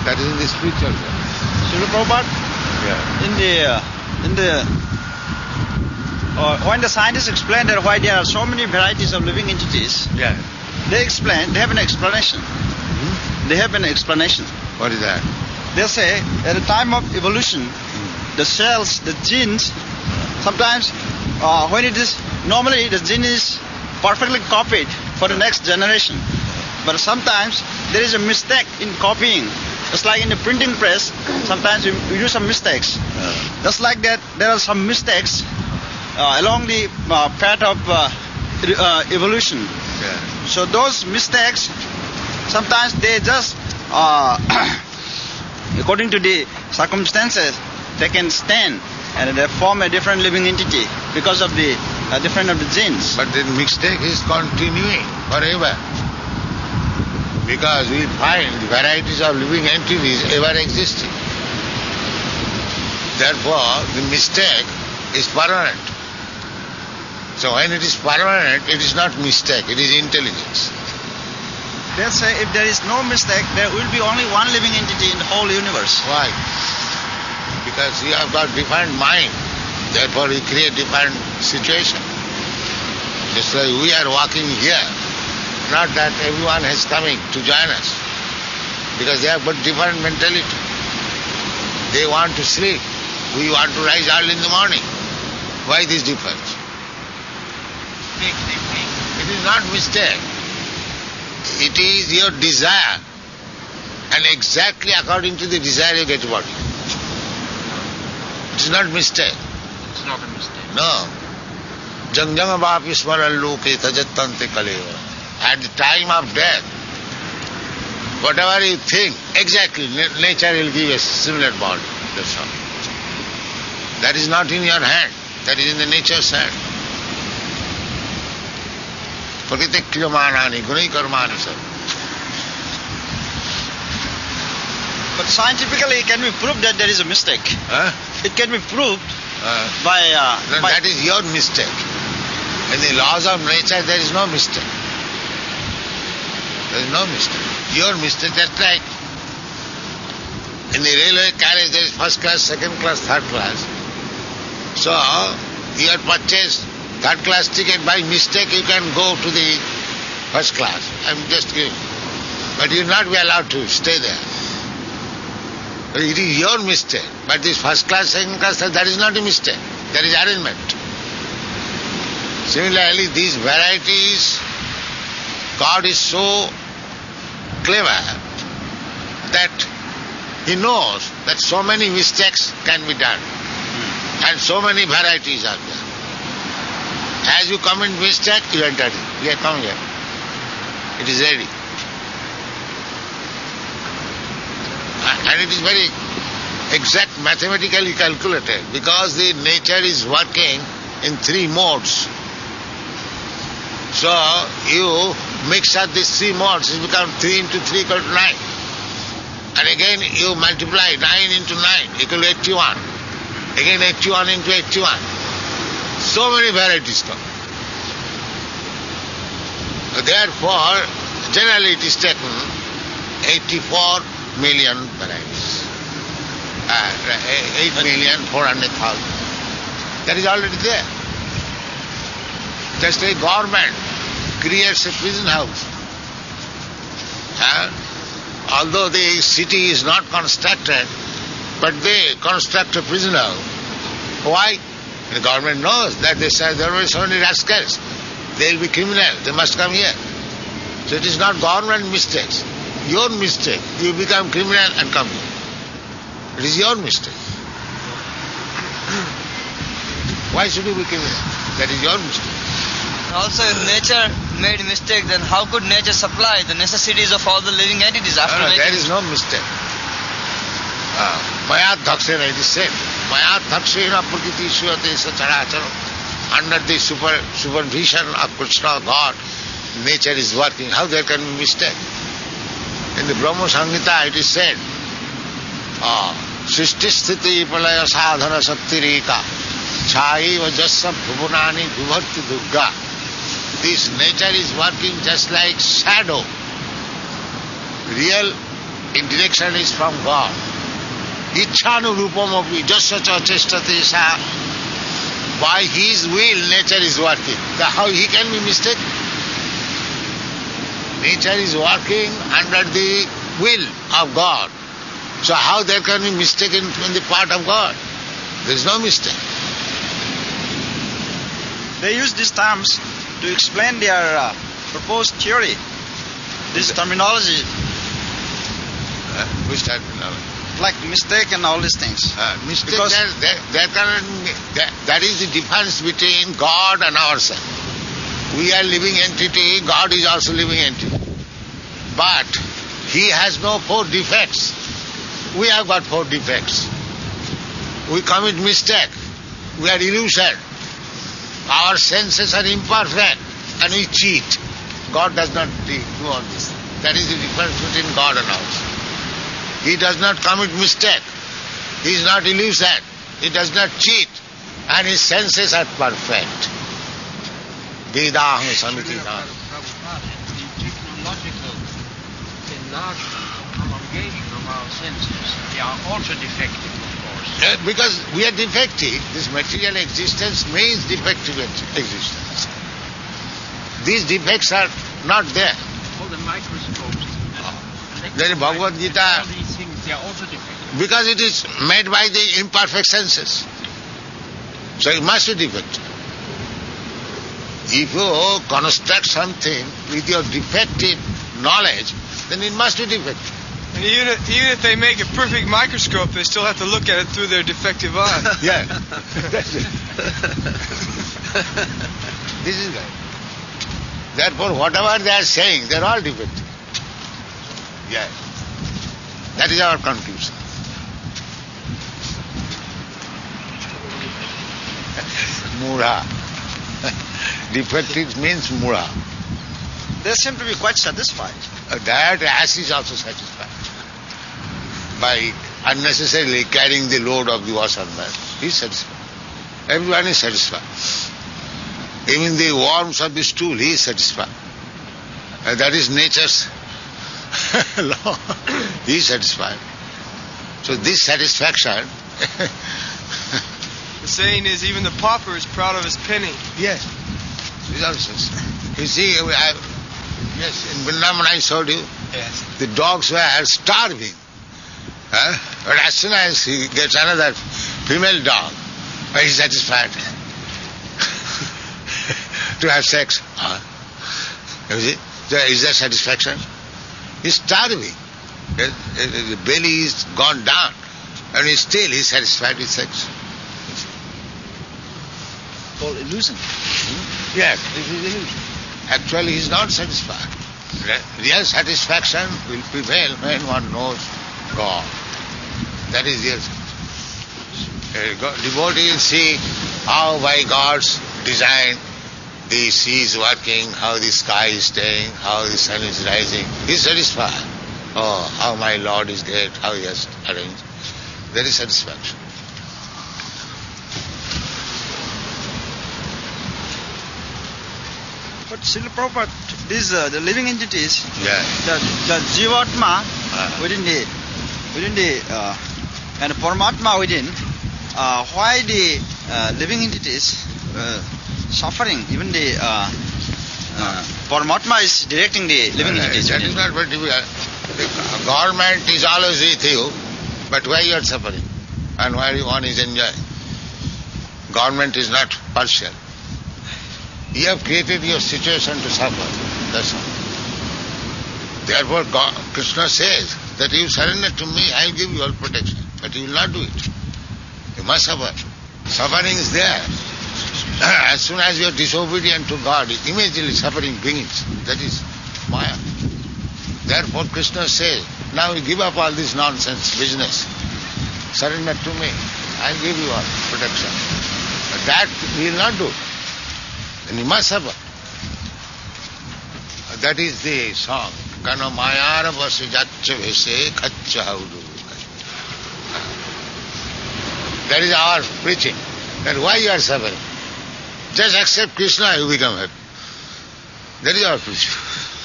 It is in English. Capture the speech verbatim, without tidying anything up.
That is in the spiritual world. Srila Prabhupada, Yeah. in the, uh, in the, uh, when the scientists explain that why there are so many varieties of living entities, Yeah. they explain, they have an explanation. Hmm? They have an explanation. What is that? They say at the time of evolution, Hmm. the cells, the genes, sometimes uh, when it is, normally the gene is perfectly copied for the next generation. But sometimes there is a mistake in copying. Just like in the printing press, sometimes we, we do some mistakes. Uh, Just like that, there are some mistakes uh, along the uh, path of uh, e- uh, evolution. yeah. So those mistakes, sometimes they just, uh, according to the circumstances, they can stand and they form a different living entity because of the uh, different of the genes. But the mistake is continuing forever. Because we find the varieties of living entities ever existing. Therefore, the mistake is permanent. So when it is permanent, it is not mistake, it is intelligence. They say if there is no mistake, there will be only one living entity in the whole universe. Why? Because you have got different mind. Therefore, we create different situation. Just like we are walking here. Not that everyone is coming to join us, because they have got different mentality. They want to sleep. We want to rise early in the morning. Why this difference? It is not mistake. It is your desire, and exactly according to the desire you get body. It is not mistake. It's not a mistake. No. Jang jang vapi smaran loke tajattante kaleva. At the time of death, whatever you think, exactly, nature will give a similar body. That's all. That is not in your hand. That is in the nature's hand. Prakriti kriyamanani, gunai karmani sir. But scientifically, it can be proved that there is a mistake. Huh? It can be proved Uh, by... Uh, then by that is your mistake. In the laws of nature, there is no mistake. There is no mistake. Your mistake, that's like in the railway carriage there is first class, second class, third class. So, you have purchased third class ticket, by mistake you can go to the first class. I'm just giving. But you will not be allowed to stay there. But it is your mistake. But this first class, second class, that is not a mistake. That is arrangement. Similarly, these varieties, God is so clever that He knows that so many mistakes can be done and so many varieties are there. As you commit mistake, you enter it. Here, come here. It is ready. And it is very exact, mathematically calculated, because the nature is working in three modes. So you mix up these three modes, it becomes three into three equal to nine. And again you multiply nine into nine equal to eighty-one. Again eighty-one into eighty-one. So many varieties come. Therefore, generally it is taken eighty-four million varieties. Uh, eight million four hundred thousand. That is already there. Just a government creates a prison house. Uh, although the city is not constructed, but they construct a prison house. Why? The government knows that they say there will be so many rascals. They will be criminal. They must come here. So it is not government mistakes. Your mistake. You become criminal and come here. It is your mistake. Why should you be criminal? That is your mistake. Also, if nature made mistake, then how could nature supply the necessities of all the living entities after No, no, making there is no mistake. Maya dhaksena, it is said. Maya dhaksena prakriti suyate sacharacharam. Under the super, supervision of Krishna, God, nature is working. How there can be mistake? In the Brahma Samhita it is said, Srishti sthiti pralaya sadhana saktireka chaiva jassa bhuvanani vibharti durga. This nature is working just like shadow. Real direction is from God. Ichchanurupamopi jasya chestate sa. By his will nature is working. The, how he can be mistaken? Nature is working under the will of God. So how there can be mistaken in the part of God? There is no mistake. They use these terms to explain their uh, proposed theory. This terminology, Uh, which terminology? like mistake and all these things. Uh, mistake, Because- there, there, there cannot be- that, that is the difference between God and ourselves. We are living entity, God is also living entity. But he has no four defects. We have got four defects. We commit mistake. We are illusion. Our senses are imperfect and we cheat. God does not do all this. That is the difference between God and us. He does not commit mistake. He is not illusion. He does not cheat. And his senses are perfect. Vedaham samiti Prabhupada, the technological enlargement, prolongation of our senses, they are also defective, of course. Uh, because we are defective, this material existence means defective ex- existence. These defects are not there. All the microscopes, Then Bhagavad Gita, all these things, they are also defective. because it is made by the imperfect senses. So it must be defective. If you construct something with your defective knowledge, then it must be defective. And even if, even if they make a perfect microscope, they still have to look at it through their defective eye. Yeah, that's it. This is right. Therefore, whatever they are saying, they are all defective. Yeah. That is our conclusion. Mura. Defective means mura. They seem to be quite satisfied. Uh, that ass is also satisfied by unnecessarily carrying the load of the washerman. He is satisfied. Everyone is satisfied. Even the worms of the stool, he is satisfied. And that is nature's law. He is satisfied. So this satisfaction, The saying is, even the pauper is proud of his penny. yes, is also satisfied. You see, I, yes, in Vrindavan I showed you, Yes. the dogs were starving. Huh? But as soon as he gets another female dog, he is satisfied to have sex. Huh? You see? So is there satisfaction? He is starving. The the belly is gone down, and he still he is satisfied with sex. Called illusion. Yes, this is illusion. Actually, he is not satisfied. Re- Real satisfaction will prevail when one knows God. That is real satisfaction. Uh, God- Devotee will see how by God's design the sea is working, how the sky is staying, how the sun is rising. He is satisfied. Oh, how my Lord is great, how he has arranged. There is satisfaction. But Srila Prabhupada, these uh, the living entities, Yeah. the, the Jivatma Uh. within the within the uh, and Paramatma within, uh, why the uh, living entities uh, suffering? Even the uh, uh, Paramatma is directing the living Uh, entities. That within. is not very difficult. The government is always with you, but why you are suffering? And why one is enjoying? Government is not partial. You have created your situation to suffer. That's all. Therefore, God, Krishna says that you surrender to me, I will give you all protection. But you will not do it. You must suffer. Suffering is there. As soon as you are disobedient to God, immediately suffering begins. That is Maya. Therefore, Krishna says, now you give up all this nonsense business. Surrender to me. I will give you all protection. But that we will not do. Then you must suffer. That is the song. Kana mayara vasi jaccha vese kaccha haudu. That is our preaching. That why you are suffering? Just accept Krishna, you become happy. That is our preaching.